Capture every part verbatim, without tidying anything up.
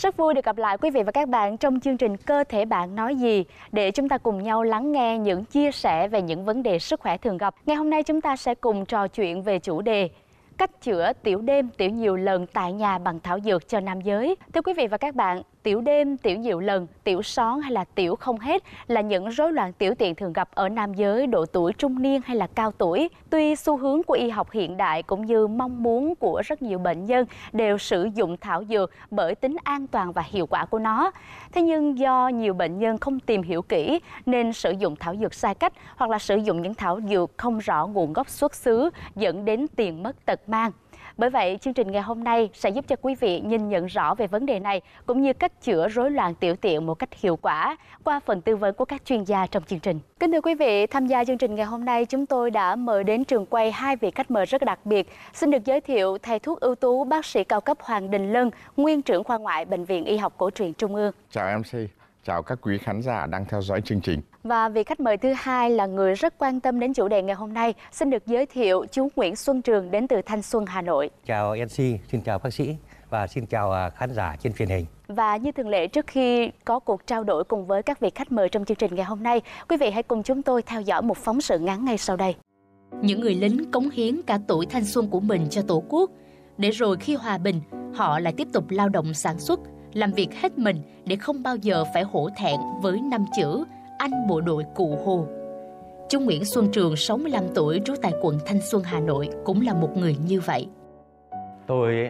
Rất vui được gặp lại quý vị và các bạn trong chương trình Cơ thể bạn nói gì, để chúng ta cùng nhau lắng nghe những chia sẻ về những vấn đề sức khỏe thường gặp. Ngày hôm nay chúng ta sẽ cùng trò chuyện về chủ đề cách chữa tiểu đêm, tiểu nhiều lần tại nhà bằng thảo dược cho nam giới. Thưa quý vị và các bạn, tiểu đêm, tiểu nhiều lần, tiểu són hay là tiểu không hết là những rối loạn tiểu tiện thường gặp ở nam giới độ tuổi trung niên hay là cao tuổi. Tuy xu hướng của y học hiện đại cũng như mong muốn của rất nhiều bệnh nhân đều sử dụng thảo dược bởi tính an toàn và hiệu quả của nó. Thế nhưng do nhiều bệnh nhân không tìm hiểu kỹ nên sử dụng thảo dược sai cách hoặc là sử dụng những thảo dược không rõ nguồn gốc xuất xứ dẫn đến tiền mất tật mang. Bởi vậy, chương trình ngày hôm nay sẽ giúp cho quý vị nhìn nhận rõ về vấn đề này cũng như cách chữa rối loạn tiểu tiện một cách hiệu quả qua phần tư vấn của các chuyên gia trong chương trình. Kính thưa quý vị, tham gia chương trình ngày hôm nay chúng tôi đã mời đến trường quay hai vị khách mời rất đặc biệt. Xin được giới thiệu thầy thuốc ưu tú bác sĩ cao cấp Hoàng Đình Lân, nguyên trưởng khoa ngoại Bệnh viện Y học Cổ truyền Trung ương. Chào em xê, chào các quý khán giả đang theo dõi chương trình. Và vị khách mời thứ hai là người rất quan tâm đến chủ đề ngày hôm nay. Xin được giới thiệu chú Nguyễn Xuân Trường đến từ Thanh Xuân, Hà Nội. Chào em xê, xin chào bác sĩ và xin chào khán giả trên truyền hình. Và như thường lệ, trước khi có cuộc trao đổi cùng với các vị khách mời trong chương trình ngày hôm nay, quý vị hãy cùng chúng tôi theo dõi một phóng sự ngắn ngay sau đây. Những người lính cống hiến cả tuổi thanh xuân của mình cho Tổ quốc, để rồi khi hòa bình, họ lại tiếp tục lao động sản xuất, làm việc hết mình để không bao giờ phải hổ thẹn với năm chữ anh bộ đội Cụ Hồ. Chú Nguyễn Xuân Trường, sáu mươi lăm tuổi, trú tại quận Thanh Xuân, Hà Nội, cũng là một người như vậy. Tôi ấy,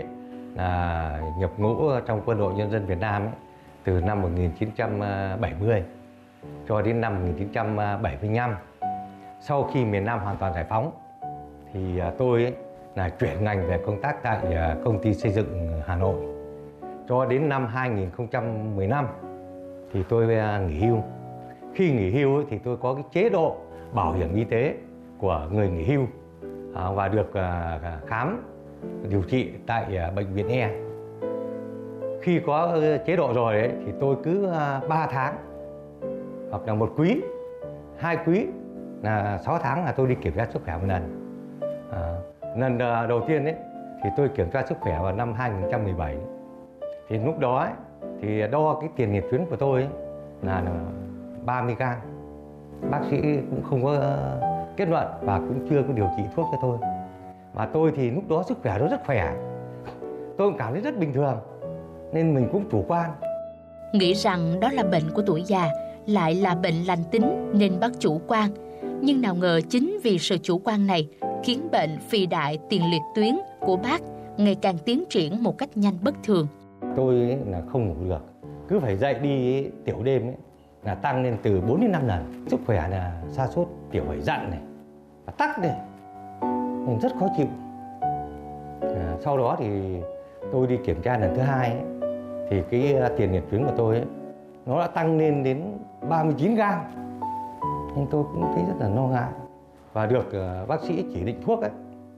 là nhập ngũ trong Quân đội Nhân dân Việt Nam ấy, từ năm một nghìn chín trăm bảy mươi cho đến năm một nghìn chín trăm bảy mươi lăm. Sau khi miền Nam hoàn toàn giải phóng, thì tôi ấy, là chuyển ngành về công tác tại công ty xây dựng Hà Nội. Cho đến năm hai nghìn không trăm mười lăm thì tôi nghỉ hưu. Khi nghỉ hưu thì tôi có cái chế độ bảo hiểm y tế của người nghỉ hưu và được khám điều trị tại bệnh viện E. Khi có chế độ rồi ấy, thì tôi cứ ba tháng hoặc là một quý, hai quý là sáu tháng là tôi đi kiểm tra sức khỏe một lần. À, lần đầu tiên ấy, thì tôi kiểm tra sức khỏe vào năm hai nghìn không trăm mười bảy. Thì lúc đó ấy, thì đo cái tiền liệt tuyến của tôi ấy, là ba mươi gam. Bác sĩ cũng không có kết luận và cũng chưa có điều trị thuốc cho tôi. Và tôi thì lúc đó sức khỏe nó rất khỏe. Tôi cũng cảm thấy rất bình thường, nên mình cũng chủ quan. Nghĩ rằng đó là bệnh của tuổi già, lại là bệnh lành tính nên bác chủ quan. Nhưng nào ngờ chính vì sự chủ quan này khiến bệnh phì đại tiền liệt tuyến của bác ngày càng tiến triển một cách nhanh bất thường. Tôi ấy là không ngủ được, cứ phải dậy đi ấy, tiểu đêm ấy, là tăng lên từ bốn đến năm lần. Sức khỏe là sa sút tiểu phải dặn này, và tắc này, nên rất khó chịu. À, sau đó thì tôi đi kiểm tra lần thứ hai ấy, thì cái tiền liệt tuyến của tôi ấy, nó đã tăng lên đến ba mươi chín gam. Nhưng tôi cũng thấy rất là lo ngại và được uh, bác sĩ chỉ định thuốc ấy,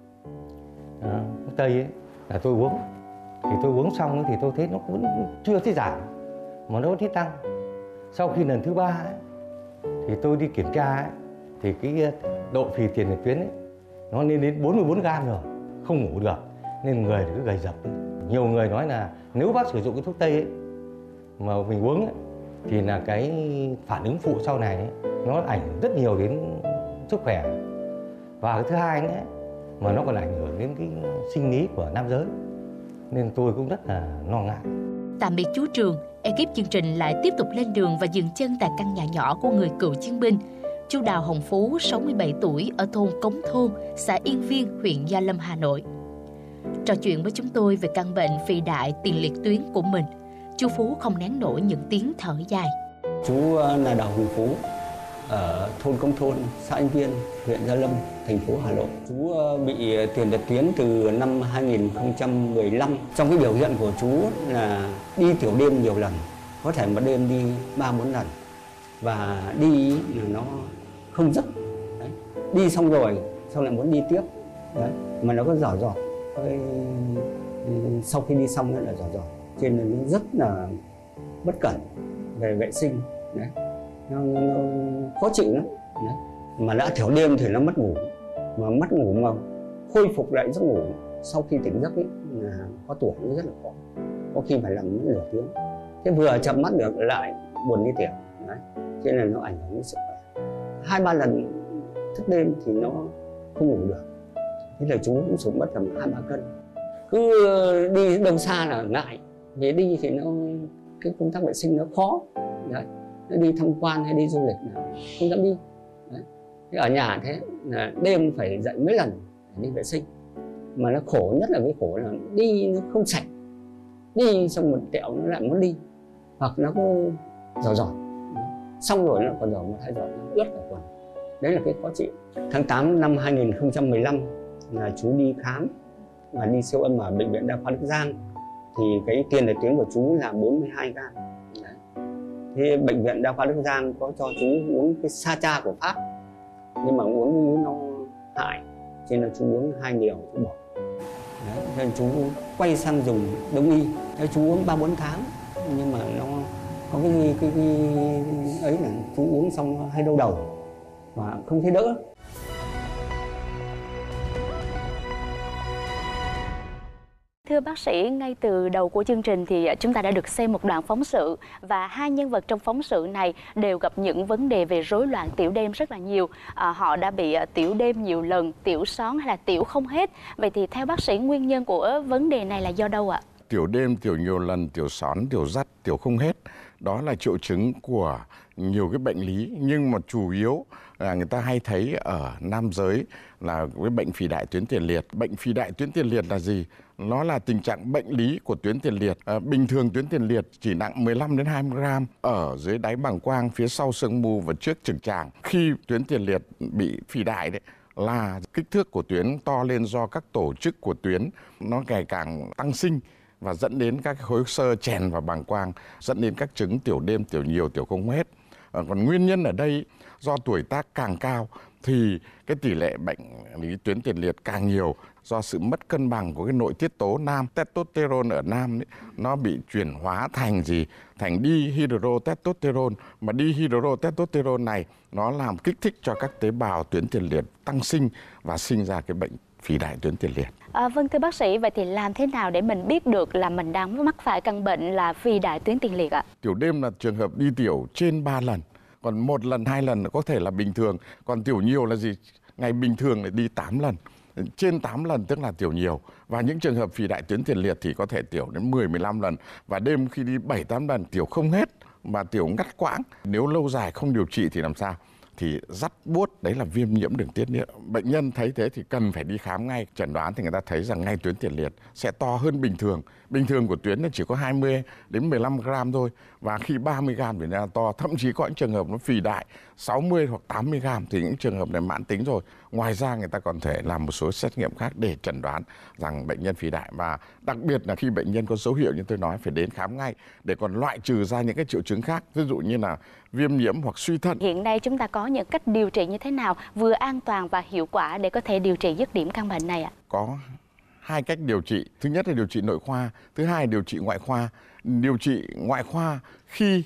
à, thuốc tây ấy, là tôi uống. Thì tôi uống xong ấy, thì tôi thấy nó vẫn chưa thấy giảm mà nó vẫn thấy tăng. Sau khi lần thứ ba ấy, thì tôi đi kiểm tra ấy, thì cái độ phì tiền liệt tuyến ấy, nó lên đến bốn mươi bốn gam rồi, không ngủ được nên người cứ gầy rập. Nhiều người nói là nếu bác sử dụng cái thuốc tây ấy, mà mình uống ấy, thì là cái phản ứng phụ sau này ấy, nó ảnh hưởng rất nhiều đến sức khỏe. Và cái thứ hai nữa, mà nó còn ảnh hưởng đến cái sinh lý của nam giới, nên tôi cũng rất là lo ngại. Tạm biệt chú Trường, ekip chương trình lại tiếp tục lên đường và dừng chân tại căn nhà nhỏ của người cựu chiến binh. Chú Đào Hồng Phú, sáu mươi bảy tuổi, ở thôn Cống Thôn, xã Yên Viên, huyện Gia Lâm, Hà Nội. Trò chuyện với chúng tôi về căn bệnh phì đại tiền liệt tuyến của mình, chú Phú không nén nổi những tiếng thở dài. Chú là Đào Hồng Phú, ở thôn Cống Thôn, xã Yên Viên, huyện Gia Lâm, thành phố Hà Nội. Chú bị tiền liệt tuyến từ năm hai nghìn không trăm mười lăm. Trong cái biểu hiện của chú là đi tiểu đêm nhiều lần, có thể một đêm đi ba bốn lần. Và đi là nó không dứt. Đấy. Đi xong rồi, xong lại muốn đi tiếp. Đấy. Mà nó có giỏ giọt. Sau khi đi xong nó là giỏ giọt. Cho nên nó rất là bất cẩn về vệ sinh. Đấy. Nó, nó khó chịu lắm. Đấy. Mà đã thiểu đêm thì nó mất ngủ, mà mất ngủ mà khôi phục lại giấc ngủ sau khi tỉnh giấc ấy, là có tuổi nó rất là khó, có khi phải làm nửa tiếng. Thế vừa chợp mắt được lại buồn đi tiểu. Đấy. Cho nên là nó ảnh hưởng đến sức khỏe. Hai ba lần thức đêm thì nó không ngủ được. Thế là chú cũng sụt mất tầm hai ba cân. Cứ đi đâu xa là ngại, về đi thì nó cái công tác vệ sinh nó khó. Đấy. Nó đi tham quan hay đi du lịch là không dám đi. Đấy. Thế ở nhà thế là đêm phải dậy mấy lần để đi vệ sinh. Mà nó khổ nhất là cái khổ là đi nó không sạch, đi xong một tẹo nó lại muốn đi, hoặc nó cứ giỏ giỏ xong rồi nó còn giỏ một hai giỏ nó ướt cả quần. Đấy là cái khó chịu. Tháng tám năm hai nghìn không trăm mười lăm là chú đi khám và đi siêu âm ở bệnh viện Đa khoa Đức Giang, thì cái tiền liệt tuyến của chú là bốn mươi hai gam. Đấy. Thế bệnh viện Đa khoa Đức Giang có cho chú uống cái Sacha của Pháp, nhưng mà uống nó hại, cho nên là chú uống hai liều chú bỏ. Đấy, nên chú quay sang dùng đông y. Đấy, chú uống ba bốn tháng nhưng mà nó có cái, cái, cái ấy là chú uống xong hay đau đầu và không thấy đỡ. Thưa bác sĩ, ngay từ đầu của chương trình thì chúng ta đã được xem một đoạn phóng sự và hai nhân vật trong phóng sự này đều gặp những vấn đề về rối loạn tiểu đêm rất là nhiều. À, họ đã bị tiểu đêm nhiều lần, tiểu són hay là tiểu không hết. Vậy thì theo bác sĩ nguyên nhân của vấn đề này là do đâu ạ? Tiểu đêm, tiểu nhiều lần, tiểu són, tiểu dắt, tiểu không hết, đó là triệu chứng của nhiều cái bệnh lý, nhưng mà chủ yếu là người ta hay thấy ở nam giới là cái bệnh phì đại tuyến tiền liệt. Bệnh phì đại tuyến tiền liệt là gì? Nó là tình trạng bệnh lý của tuyến tiền liệt. À, bình thường tuyến tiền liệt chỉ nặng mười lăm đến hai mươi gram ở dưới đáy bàng quang, phía sau xương mu và trước trực tràng. Khi tuyến tiền liệt bị phì đại đấy, là kích thước của tuyến to lên do các tổ chức của tuyến nó ngày càng tăng sinh và dẫn đến các khối xơ chèn vào bàng quang, dẫn đến các chứng tiểu đêm, tiểu nhiều, tiểu không hết. À, còn nguyên nhân ở đây do tuổi tác càng cao thì cái tỷ lệ bệnh lý tuyến tiền liệt càng nhiều, do sự mất cân bằng của cái nội tiết tố nam, testosterone ở nam ấy, nó bị chuyển hóa thành gì? Thành dihydrotestosterone. Mà dihydrotestosterone này nó làm kích thích cho các tế bào tuyến tiền liệt tăng sinh và sinh ra cái bệnh phì đại tuyến tiền liệt. À, vâng thưa bác sĩ, vậy thì làm thế nào để mình biết được là mình đang mắc phải căn bệnh là phì đại tuyến tiền liệt ạ? Tiểu đêm là trường hợp đi tiểu trên ba lần, còn một lần, hai lần có thể là bình thường. Còn tiểu nhiều là gì? Ngày bình thường lại đi tám lần. Trên tám lần tức là tiểu nhiều. Và những trường hợp phì đại tuyến tiền liệt thì có thể tiểu đến mười, mười lăm lần. Và đêm khi đi bảy, tám lần tiểu không hết mà tiểu ngắt quãng. Nếu lâu dài không điều trị thì làm sao? Thì dắt buốt, đấy là viêm nhiễm đường tiết niệu. Bệnh nhân thấy thế thì cần phải đi khám ngay. Chẩn đoán thì người ta thấy rằng ngay tuyến tiền liệt sẽ to hơn bình thường. Bình thường của tuyến nó chỉ có hai mươi đến mười lăm gram thôi. Và khi ba mươi gram thì nó to. Thậm chí có những trường hợp nó phì đại sáu mươi hoặc tám mươi gram thì những trường hợp này mãn tính rồi. Ngoài ra người ta còn thể làm một số xét nghiệm khác để chẩn đoán rằng bệnh nhân phì đại. Và đặc biệt là khi bệnh nhân có dấu hiệu như tôi nói phải đến khám ngay để còn loại trừ ra những cái triệu chứng khác. Ví dụ như là viêm nhiễm hoặc suy thận. Hiện nay chúng ta có những cách điều trị như thế nào vừa an toàn và hiệu quả để có thể điều trị dứt điểm căn bệnh này ạ? Có hai cách điều trị. Thứ nhất là điều trị nội khoa, thứ hai là điều trị ngoại khoa. Điều trị ngoại khoa khi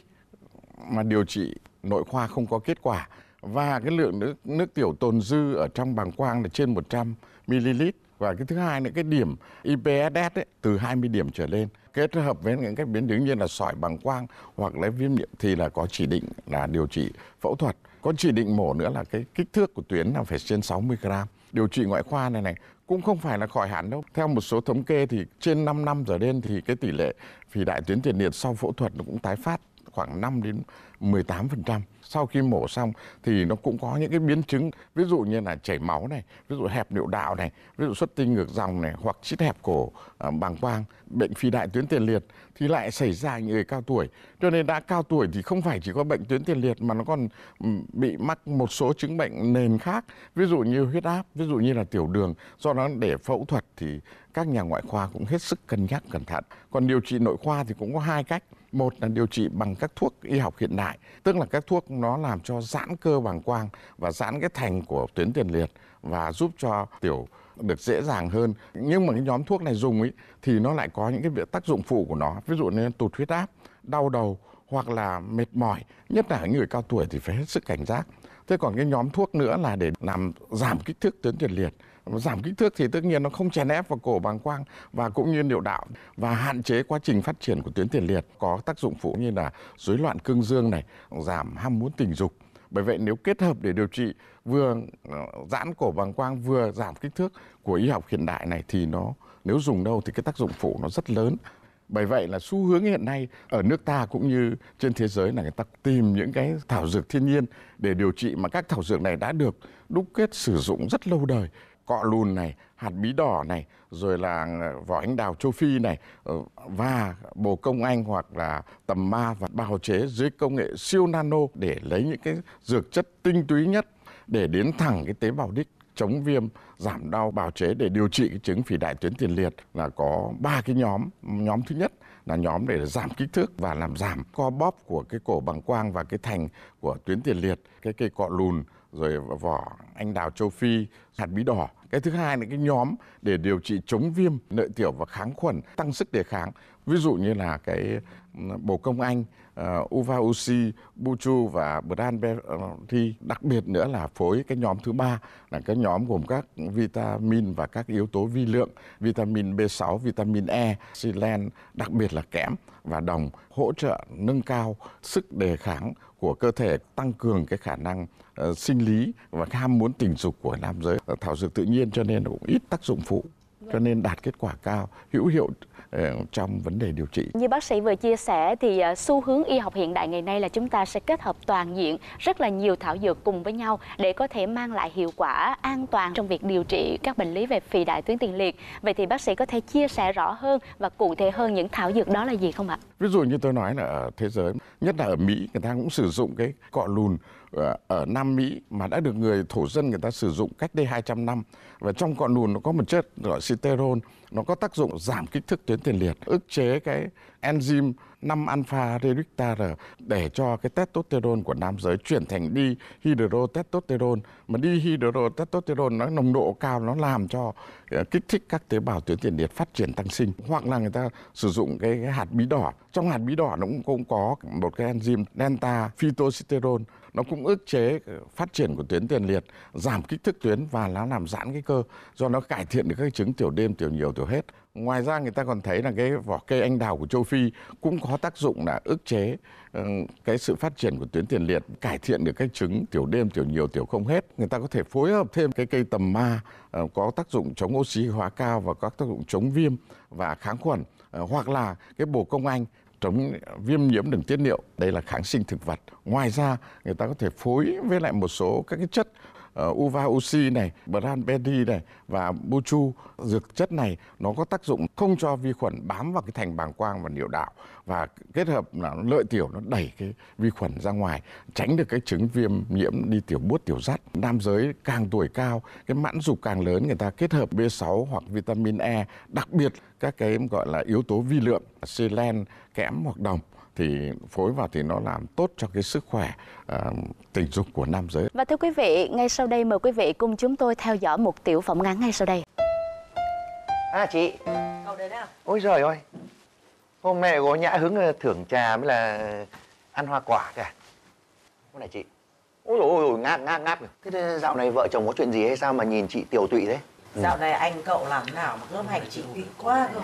mà điều trị nội khoa không có kết quả và cái lượng nước, nước tiểu tồn dư ở trong bàng quang là trên một trăm mi li lít. Và cái thứ hai là cái điểm i pê ét ét ấy, từ hai mươi điểm trở lên. Kết hợp với những cái biến chứng như là sỏi bàng quang hoặc là viêm nhiễm thì là có chỉ định là điều trị phẫu thuật. Có chỉ định mổ nữa là cái kích thước của tuyến là phải trên sáu mươi gram. Điều trị ngoại khoa này này cũng không phải là khỏi hẳn đâu. Theo một số thống kê thì trên năm năm trở lên thì cái tỷ lệ phì đại tuyến tiền liệt sau phẫu thuật nó cũng tái phát khoảng năm đến mười tám phần trăm. Sau khi mổ xong thì nó cũng có những cái biến chứng, ví dụ như là chảy máu này, ví dụ hẹp niệu đạo này, ví dụ xuất tinh ngược dòng này, hoặc chít hẹp cổ uh, bàng quang. Bệnh phì đại tuyến tiền liệt thì lại xảy ra những người cao tuổi. Cho nên đã cao tuổi thì không phải chỉ có bệnh tuyến tiền liệt mà nó còn um, bị mắc một số chứng bệnh nền khác, ví dụ như huyết áp, ví dụ như là tiểu đường. Do đó để phẫu thuật thì các nhà ngoại khoa cũng hết sức cân nhắc cẩn thận. Còn điều trị nội khoa thì cũng có hai cách. Một là điều trị bằng các thuốc y học hiện đại, tức là các thuốc nó làm cho giãn cơ bàng quang và giãn cái thành của tuyến tiền liệt và giúp cho tiểu được dễ dàng hơn. Nhưng mà cái nhóm thuốc này dùng ấy thì nó lại có những cái việc tác dụng phụ của nó, ví dụ như tụt huyết áp, đau đầu hoặc là mệt mỏi, nhất là những người cao tuổi thì phải hết sức cảnh giác. Thế còn cái nhóm thuốc nữa là để làm giảm kích thước tuyến tiền liệt Giảm kích thước thì tất nhiên nó không chèn ép vào cổ bàng quang và cũng như niệu đạo, và hạn chế quá trình phát triển của tuyến tiền liệt. Có tác dụng phụ như là rối loạn cương dương này, giảm ham muốn tình dục. Bởi vậy nếu kết hợp để điều trị vừa giãn cổ bàng quang vừa giảm kích thước của y học hiện đại này thì nó nếu dùng đâu thì cái tác dụng phụ nó rất lớn. Bởi vậy là xu hướng hiện nay ở nước ta cũng như trên thế giới là người ta tìm những cái thảo dược thiên nhiên để điều trị, mà các thảo dược này đã được đúc kết sử dụng rất lâu đời. Cọ lùn này, hạt bí đỏ này, rồi là vỏ anh đào châu Phi này, và bồ công anh hoặc là tầm ma và bào chế dưới công nghệ siêu nano để lấy những cái dược chất tinh túy nhất để đến thẳng cái tế bào đích, chống viêm, giảm đau, bào chế để điều trị cái chứng phì đại tuyến tiền liệt. Là có ba cái nhóm. Nhóm thứ nhất là nhóm để giảm kích thước và làm giảm co bóp của cái cổ bàng quang và cái thành của tuyến tiền liệt, cái cây cọ lùn, rồi vỏ anh đào châu Phi, hạt bí đỏ. Cái thứ hai là cái nhóm để điều trị chống viêm lợi tiểu và kháng khuẩn, tăng sức đề kháng. Ví dụ như là cái bồ công anh, uh, Uva Uci, Buchu và Branberry. Đặc biệt nữa là phối cái nhóm thứ ba là cái nhóm gồm các vitamin và các yếu tố vi lượng, vitamin B sáu, vitamin E, selen, đặc biệt là kẽm và đồng, hỗ trợ nâng cao sức đề kháng của cơ thể, tăng cường cái khả năng uh, sinh lý và ham muốn tình dục của nam giới. Thảo dược tự nhiên cho nên cũng ít tác dụng phụ, cho nên đạt kết quả cao, hữu hiệu uh, trong vấn đề điều trị. Như bác sĩ vừa chia sẻ thì uh, xu hướng y học hiện đại ngày nay là chúng ta sẽ kết hợp toàn diện rất là nhiều thảo dược cùng với nhau để có thể mang lại hiệu quả an toàn trong việc điều trị các bệnh lý về phì đại tuyến tiền liệt. Vậy thì bác sĩ có thể chia sẻ rõ hơn và cụ thể hơn những thảo dược đó là gì không ạ? Ví dụ như tôi nói là ở thế giới, nhất là ở Mỹ, người ta cũng sử dụng cái cọ lùn ở Nam Mỹ mà đã được người thổ dân người ta sử dụng cách đây hai trăm năm. Và trong cọ lùn nó có một chất gọi sterol, nó có tác dụng giảm kích thước tuyến tiền liệt, ức chế cái enzyme năm alpha reductase để cho cái testosterone của nam giới chuyển thành dihydrotestosterone. Mà dihydrotestosterone nó nồng độ cao, nó làm cho kích thích các tế bào tuyến tiền liệt phát triển tăng sinh. Hoặc là người ta sử dụng cái, cái hạt bí đỏ. Trong hạt bí đỏ nó cũng, cũng có một cái enzyme delta phytosterol, nó cũng ức chế phát triển của tuyến tiền liệt, giảm kích thước tuyến và nó làm giãn cái cơ, do nó cải thiện được các chứng tiểu đêm, tiểu nhiều, tiểu hết. Ngoài ra người ta còn thấy là cái vỏ cây anh đào của châu Phi cũng có tác dụng là ức chế uh, cái sự phát triển của tuyến tiền liệt, cải thiện được các chứng tiểu đêm, tiểu nhiều, tiểu không hết. Người ta có thể phối hợp thêm cái cây tầm ma uh, có tác dụng chống oxy hóa cao và có tác dụng chống viêm và kháng khuẩn, uh, hoặc là cái bồ công anh chống viêm nhiễm đường tiết niệu, đây là kháng sinh thực vật. Ngoài ra người ta có thể phối với lại một số các cái chất uh, Uva Uci này, Branberry này và Buchu. Dược chất này nó có tác dụng không cho vi khuẩn bám vào cái thành bàng quang và niệu đạo, và kết hợp là lợi tiểu, nó đẩy cái vi khuẩn ra ngoài, tránh được cái chứng viêm nhiễm đi tiểu buốt, tiểu rắt. Nam giới càng tuổi cao, cái mãn dục càng lớn, người ta kết hợp B sáu hoặc vitamin E, đặc biệt các cái gọi là yếu tố vi lượng, selen, kẽm hoặc đồng thì phối vào thì nó làm tốt cho cái sức khỏe uh, tình dục của nam giới. Và thưa quý vị, ngay sau đây mời quý vị cùng chúng tôi theo dõi một tiểu phẩm ngắn ngay sau đây. À chị. Cậu đến nào? Ôi giời ơi, hôm nay có nhã hứng thưởng trà mới là ăn hoa quả cả. Hôm này chị. Ôi dồi ôi, ngáp ngáp ngáp. Thế dạo này vợ chồng có chuyện gì hay sao mà nhìn chị tiều tụy thế? Dạo này anh cậu làm nào mà gớm hành chị tụy quá cơ.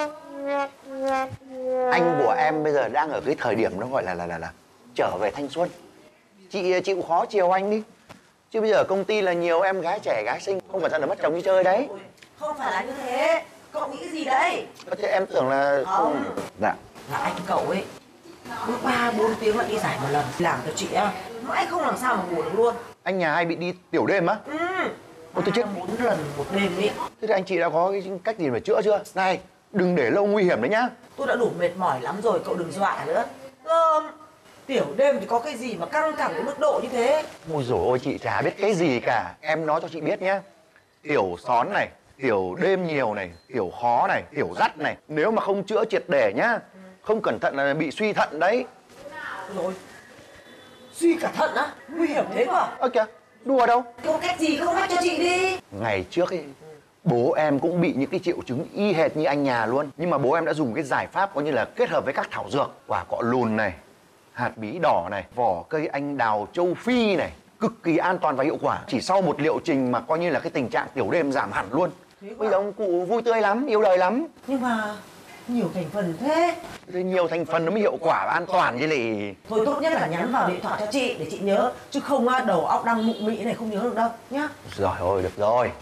Anh của em bây giờ đang ở cái thời điểm nó gọi là là là, là trở về thanh xuân. Chị chịu khó chiều anh đi. Chứ bây giờ công ty là nhiều em gái trẻ gái xinh, không phải ra là mất chồng đi chơi đấy. Ôi, không phải là như thế. Cậu nghĩ gì đấy? Thế em tưởng là không. Dạ. Là anh cậu ấy cứ ba bốn tiếng lại đi giải một lần. Làm cho chị á, mãi không làm sao mà ngủ được luôn. Anh nhà hay bị đi tiểu đêm á? Ừ. Ôi tôi chết. bốn lần một đêm ấy. Thế thì anh chị đã có cái cách gì để chữa chưa? Này, đừng để lâu nguy hiểm đấy nhá. Tôi đã đủ mệt mỏi lắm rồi, cậu đừng dọa nữa. Ờ, tiểu đêm thì có cái gì mà căng thẳng đến mức độ như thế? Ôi dồi ôi, chị chả biết cái gì cả. Em nói cho chị biết nhá. Tiểu xón này, tiểu đêm nhiều này, tiểu khó này, tiểu dắt này, nếu mà không chữa triệt để nhá, không cẩn thận là bị suy thận đấy. Rồi, suy cả thận á? Nguy hiểm thế cơ à? Ơ kìa, đùa đâu. Có cách gì không mách cho chị đi. Ngày trước ấy, bố em cũng bị những cái triệu chứng y hệt như anh nhà luôn. Nhưng mà bố em đã dùng cái giải pháp coi như là kết hợp với các thảo dược, quả cọ lùn này, hạt bí đỏ này, vỏ cây anh đào châu Phi này, cực kỳ an toàn và hiệu quả. Chỉ sau một liệu trình mà coi như là cái tình trạng tiểu đêm giảm hẳn luôn. Bây giờ ông cụ vui tươi lắm, yêu đời lắm. Nhưng mà nhiều thành phần thế. Nhiều thành phần nó mới hiệu quả và an toàn chứ lì. Thôi tốt nhất là nhắn vào điện thoại cho chị để chị nhớ. Chứ không á, đầu óc đang mụ mị này không nhớ được đâu nhá. Rồi ôi, được rồi.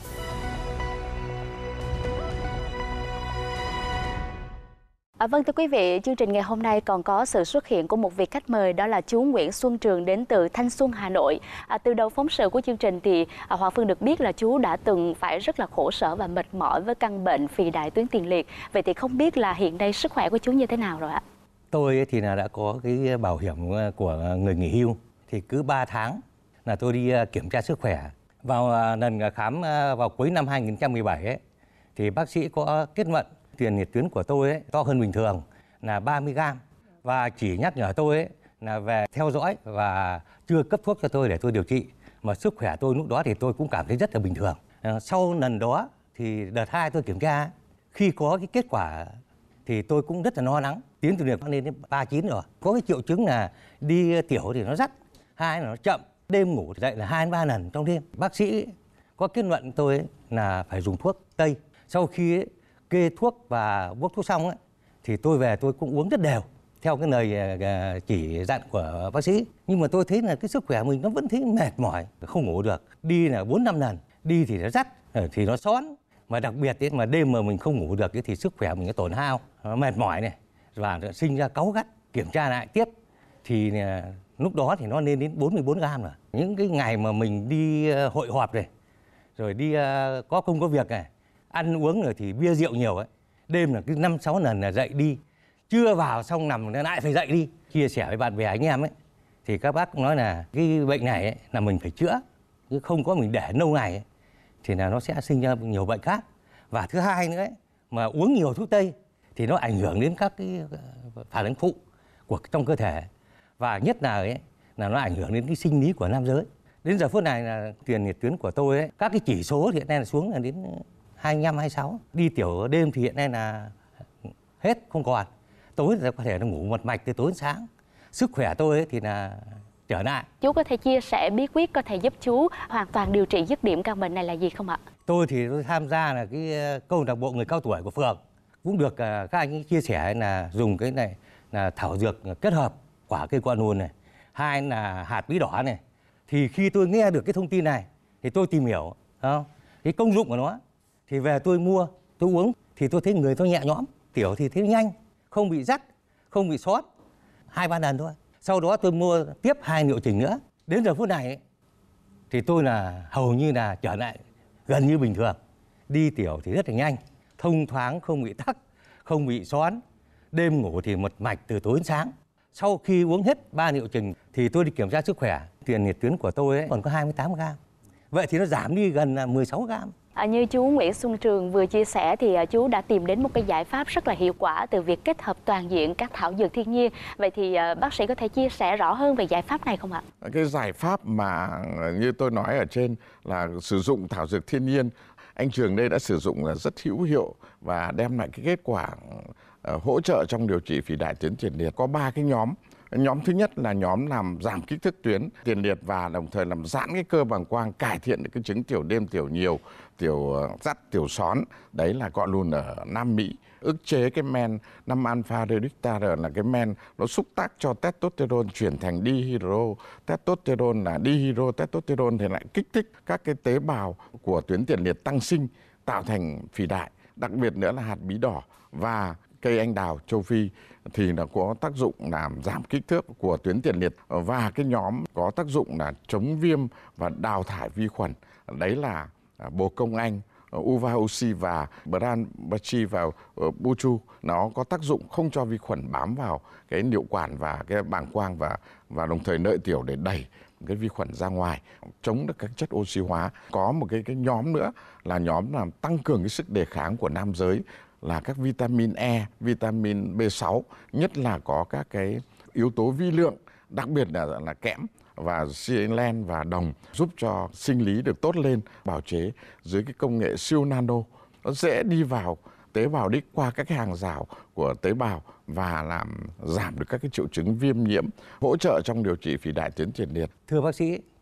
À, vâng thưa quý vị, chương trình ngày hôm nay còn có sự xuất hiện của một vị khách mời, đó là chú Nguyễn Xuân Trường đến từ Thanh Xuân, Hà Nội. À, từ đầu phóng sự của chương trình thì à, Hoàng Phương được biết là chú đã từng phải rất là khổ sở và mệt mỏi với căn bệnh phì đại tuyến tiền liệt. Vậy thì không biết là hiện nay sức khỏe của chú như thế nào rồi ạ? Tôi thì là đã có cái bảo hiểm của người nghỉ hưu, thì cứ ba tháng là tôi đi kiểm tra sức khỏe. Vào lần khám vào cuối năm hai nghìn không trăm mười bảy ấy, thì bác sĩ có kết luận tiền liệt tuyến của tôi ấy, to hơn bình thường là ba mươi gam, và chỉ nhắc nhở tôi ấy, là về theo dõi và chưa cấp thuốc cho tôi để tôi điều trị. Mà sức khỏe tôi lúc đó thì tôi cũng cảm thấy rất là bình thường. À, sau lần đó thì đợt hai tôi kiểm tra, khi có cái kết quả thì tôi cũng rất là lo lắng. Tuyến tiền liệt lên đến ba mươi chín rồi. Có cái triệu chứng là đi tiểu thì nó rắt, hai là nó chậm, đêm ngủ dậy là hai đến ba lần trong đêm. Bác sĩ có kết luận tôi ấy, là phải dùng thuốc tây. Sau khi ấy, kê thuốc và bốc thuốc xong ấy, thì tôi về tôi cũng uống rất đều theo cái lời chỉ dặn của bác sĩ. Nhưng mà tôi thấy là cái sức khỏe mình nó vẫn thấy mệt mỏi, không ngủ được. Đi là bốn năm lần, đi thì nó rắt, thì nó xón. Mà đặc biệt ấy, mà đêm mà mình không ngủ được ấy, thì sức khỏe mình nó tổn hao, nó mệt mỏi này, và sinh ra cáu gắt. Kiểm tra lại tiếp thì lúc đó thì nó lên đến bốn mươi bốn gam rồi. Những cái ngày mà mình đi hội họp này, rồi đi có công có việc này, ăn uống rồi thì bia rượu nhiều ấy, đêm là cứ năm sáu lần là dậy đi, chưa vào xong nằm lại phải dậy đi. Chia sẻ với bạn bè anh em ấy, thì các bác cũng nói là cái bệnh này ấy, là mình phải chữa, chứ không có mình để lâu ngày ấy, thì là nó sẽ sinh ra nhiều bệnh khác. Và thứ hai nữa ấy, mà uống nhiều thuốc tây thì nó ảnh hưởng đến các cái phản ứng phụ của trong cơ thể, và nhất là ấy, là nó ảnh hưởng đến cái sinh lý của nam giới. Đến giờ phút này là tiền liệt tuyến của tôi ấy, các cái chỉ số thì hiện nay là xuống là đến hai mươi lăm, hai mươi sáu. Đi tiểu đêm thì hiện nay là hết, không còn. Tối thì có thể là ngủ một mạch từ tối đến sáng. Sức khỏe tôi ấy thì là trở lại. Chú có thể chia sẻ bí quyết có thể giúp chú hoàn toàn điều trị dứt điểm căn bệnh này là gì không ạ? Tôi thì tôi tham gia là cái câu lạc bộ người cao tuổi của phường. Cũng được các anh ấy chia sẻ là dùng cái này là thảo dược kết hợp quả cây qua nùn này, hai là hạt bí đỏ này. Thì khi tôi nghe được cái thông tin này thì tôi tìm hiểu không? Cái công dụng của nó. Thì về tôi mua, tôi uống thì tôi thấy người tôi nhẹ nhõm, tiểu thì thấy nhanh, không bị rắt, không bị xót, hai ba lần thôi. Sau đó tôi mua tiếp hai liệu trình nữa. Đến giờ phút này ấy, thì tôi là hầu như là trở lại gần như bình thường. Đi tiểu thì rất là nhanh, thông thoáng, không bị tắc, không bị xón. Đêm ngủ thì một mạch từ tối đến sáng. Sau khi uống hết ba liệu trình thì tôi đi kiểm tra sức khỏe. Tiền liệt tuyến của tôi ấy còn có hai mươi tám gam. Vậy thì nó giảm đi gần mười sáu gam. À, như chú Nguyễn Xuân Trường vừa chia sẻ thì à, chú đã tìm đến một cái giải pháp rất là hiệu quả từ việc kết hợp toàn diện các thảo dược thiên nhiên. Vậy thì à, bác sĩ có thể chia sẻ rõ hơn về giải pháp này không ạ? Cái giải pháp mà như tôi nói ở trên là sử dụng thảo dược thiên nhiên, anh Trường đây đã sử dụng là rất hữu hiệu và đem lại cái kết quả uh, hỗ trợ trong điều trị phì đại tuyến tiền liệt. Có ba cái nhóm. Nhóm thứ nhất là nhóm làm giảm kích thước tuyến tiền liệt và đồng thời làm giãn cái cơ bàng quang, cải thiện được cái chứng tiểu đêm, tiểu nhiều, tiểu rắt, tiểu xón. Đấy là gọi luôn ở Nam Mỹ. Ức chế cái men năm alpha reductase là cái men nó xúc tác cho testosterone chuyển thành dihydro. Testosterone là dihydro testosterone thì lại kích thích các cái tế bào của tuyến tiền liệt tăng sinh, tạo thành phì đại. Đặc biệt nữa là hạt bí đỏ và cây anh đào châu Phi thì nó có tác dụng làm giảm kích thước của tuyến tiền liệt, và cái nhóm có tác dụng là chống viêm và đào thải vi khuẩn. Đấy là bồ công anh, Uvaoxy và Branbachi và Buchu. Nó có tác dụng không cho vi khuẩn bám vào cái niệu quản và cái bàng quang và và đồng thời lợi tiểu để đẩy cái vi khuẩn ra ngoài, chống được các chất oxy hóa. Có một cái cái nhóm nữa là nhóm làm tăng cường cái sức đề kháng của nam giới, là các vitamin E, vitamin B sáu, nhất là có các cái yếu tố vi lượng, đặc biệt là là kẽm và selen và đồng, giúp cho sinh lý được tốt lên, bào chế dưới cái công nghệ siêu nano. Nó dễ đi vào tế bào đích qua các cái hàng rào của tế bào và làm giảm được các cái triệu chứng viêm nhiễm, hỗ trợ trong điều trị phì đại tuyến tiền liệt. Thưa bác sĩ,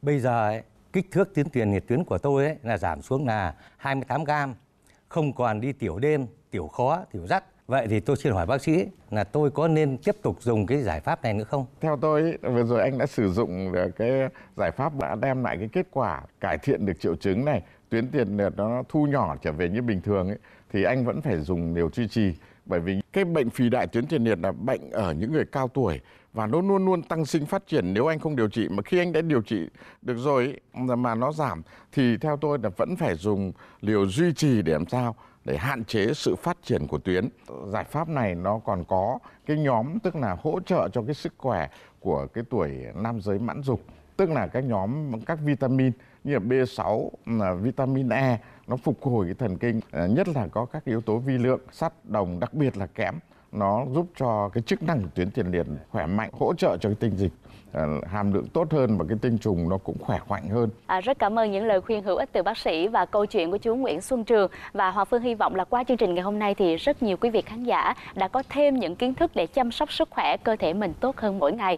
Bây giờ ấy, kích thước tuyến tiền liệt tuyến của tôi ấy, là giảm xuống là hai mươi tám gam, không còn đi tiểu đêm, tiểu khó, tiểu dắt. Vậy thì tôi xin hỏi bác sĩ là tôi có nên tiếp tục dùng cái giải pháp này nữa không? Theo tôi, vừa rồi anh đã sử dụng cái giải pháp đã đem lại cái kết quả cải thiện được triệu chứng này, tuyến tiền liệt nó thu nhỏ trở về như bình thường ấy, thì anh vẫn phải dùng liều duy trì. Bởi vì cái bệnh phì đại tuyến tiền liệt là bệnh ở những người cao tuổi và nó luôn luôn tăng sinh phát triển nếu anh không điều trị. Mà khi anh đã điều trị được rồi ấy, mà nó giảm thì theo tôi là vẫn phải dùng liều duy trì để làm sao để hạn chế sự phát triển của tuyến. Giải pháp này nó còn có cái nhóm tức là hỗ trợ cho cái sức khỏe của cái tuổi nam giới mãn dục, tức là các nhóm các vitamin như là B sáu, là vitamin E, nó phục hồi cái thần kinh, nhất là có các yếu tố vi lượng, sắt, đồng, đặc biệt là kẽm, nó giúp cho cái chức năng của tuyến tiền liệt khỏe mạnh, hỗ trợ cho cái tinh dịch hàm lượng tốt hơn và cái tinh trùng nó cũng khỏe mạnh hơn. À, rất cảm ơn những lời khuyên hữu ích từ bác sĩ và câu chuyện của chú Nguyễn Xuân Trường. Và Hòa Phương hy vọng là qua chương trình ngày hôm nay thì rất nhiều quý vị khán giả đã có thêm những kiến thức để chăm sóc sức khỏe cơ thể mình tốt hơn mỗi ngày.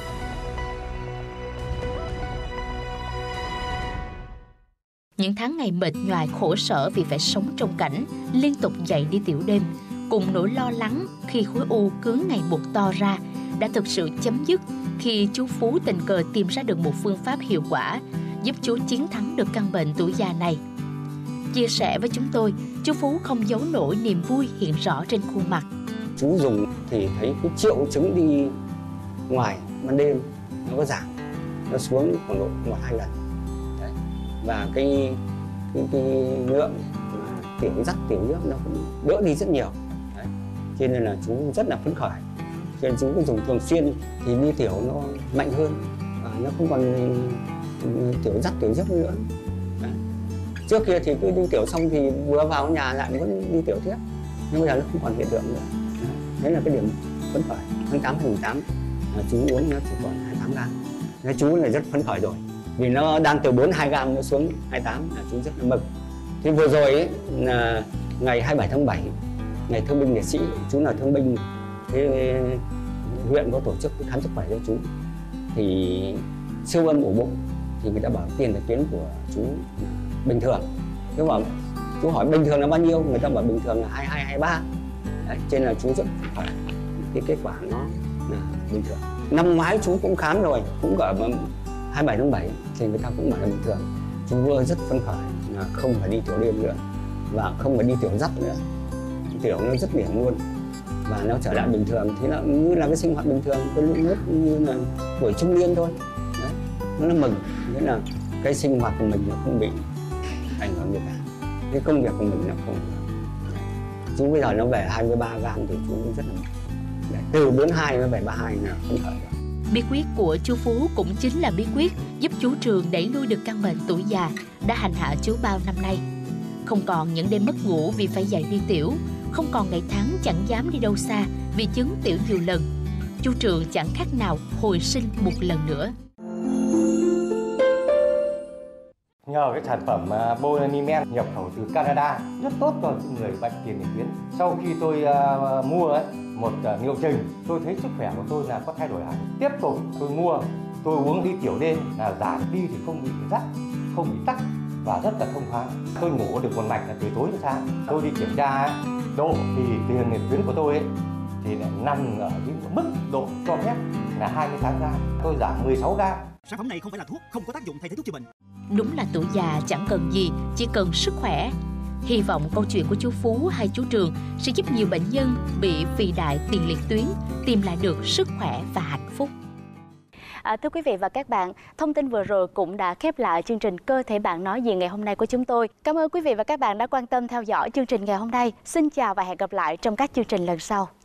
Những tháng ngày mệt nhoài khổ sở vì phải sống trong cảnh liên tục dậy đi tiểu đêm, cùng nỗi lo lắng khi khối u cứ ngày một to ra, đã thực sự chấm dứt khi chú Phú tình cờ tìm ra được một phương pháp hiệu quả giúp chú chiến thắng được căn bệnh tuổi già này. Chia sẻ với chúng tôi, chú Phú không giấu nổi niềm vui hiện rõ trên khuôn mặt. Chú dùng thì thấy cái triệu chứng đi ngoài ban đêm nó có giảm, nó xuống khoảng độ một hai lần. Đấy. Và cái cái, cái lượng mà tiểu dắt tiểu nhớp nó cũng đỡ đi rất nhiều. Đấy. Cho nên là chú rất là phấn khởi. Cho nên chú cứ dùng thường xuyên thì đi tiểu nó mạnh hơn, và nó không còn tiểu dắt tiểu nhớp nữa. Đấy. Trước kia thì cứ đi tiểu xong thì vừa vào nhà lại vẫn đi tiểu tiếp, nhưng bây giờ nó không còn hiện tượng nữa. Đấy, đấy là cái điểm phấn khởi. Tháng tám tháng tám là chú uống nó chỉ còn hai mươi tám gam. Nên chú là rất phấn khởi rồi, vì nó đang từ bốn mươi hai gam nó xuống hai mươi tám là chú rất là mừng. Thì vừa rồi ấy, là ngày hai mươi bảy tháng bảy, ngày thương binh liệt sĩ, chú là thương binh, thế huyện có tổ chức khám sức khỏe cho chú, thì siêu âm ổ bụng thì người ta bảo tiền liệt tuyến của chú bình thường. Chú bảo, chú hỏi bình thường là bao nhiêu, người ta bảo bình thường là hai mươi hai, hai mươi ba. Đấy, cho nên là chú rất khỏe, cái kết quả nó là bình thường. Năm ngoái chú cũng khám rồi, cũng ở hai mươi bảy tháng bảy thì người ta cũng bảo là bình thường. Chú vừa rất phấn khởi là không phải đi tiểu đêm nữa và không phải đi tiểu dắt nữa, tiểu nó rất điểm luôn và nó trở lại bình thường. Thế là như là cái sinh hoạt bình thường, cái lúc như là tuổi trung niên thôi. Đấy, nó là mừng, nghĩa là cái sinh hoạt của mình nó không bị ảnh hưởng gì cả, cái công việc của mình nó không. Chú bây giờ nó về hai mươi ba gam thì chú rất là mừng. Từ bốn mươi hai nó về ba mươi hai là không khởi rồi. Bí quyết của chú Phú cũng chính là bí quyết giúp chú Trường đẩy lui được căn bệnh tuổi già đã hành hạ chú bao năm nay. Không còn những đêm mất ngủ vì phải dậy đi tiểu, không còn ngày tháng chẳng dám đi đâu xa vì chứng tiểu nhiều lần. Chú Trường chẳng khác nào hồi sinh một lần nữa. Nhờ cái sản phẩm Bonimen nhập khẩu từ Canada rất tốt cho những người bệnh tiền liệt tuyến. Sau khi tôi uh, mua ấy, một uh, liệu trình, tôi thấy sức khỏe của tôi là có thay đổi hẳn. Tiếp tục tôi mua, tôi uống đi tiểu đêm là giảm đi thì không bị dắt, không bị tắc và rất là thông thoáng. Tôi ngủ được một mạch là từ tối đến sáng. Tôi đi kiểm tra độ thì tiền liệt tuyến của tôi ấy, thì lại nằm ở cái mức độ cho phép là hai mươi tám gam. Tôi giảm mười sáu gam. Sản phẩm này không phải là thuốc, không có tác dụng thay thế thuốc chữa bệnh. Đúng là tuổi già chẳng cần gì, chỉ cần sức khỏe. Hy vọng câu chuyện của chú Phú hay chú Trường sẽ giúp nhiều bệnh nhân bị phì đại tiền liệt tuyến tìm lại được sức khỏe và hạnh phúc. À, thưa quý vị và các bạn, thông tin vừa rồi cũng đã khép lại chương trình Cơ thể bạn nói gì ngày hôm nay của chúng tôi. Cảm ơn quý vị và các bạn đã quan tâm theo dõi chương trình ngày hôm nay. Xin chào và hẹn gặp lại trong các chương trình lần sau.